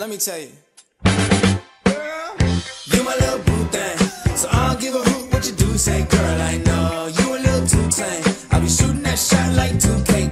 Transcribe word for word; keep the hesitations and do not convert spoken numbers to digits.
let me tell you. Girl, you my little boo thing, so I don't give a hoot what you do say. Girl, I know you a little too tame. I'll be shooting that shot like two K.